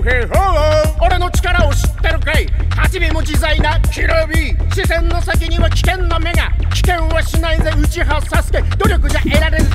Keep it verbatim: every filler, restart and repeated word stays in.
へほー、俺の力を知ってるかい。8尾も自在なキラビー、視線の先には危険な目が。危険はしないぜ内派サスケ、努力じゃ得られる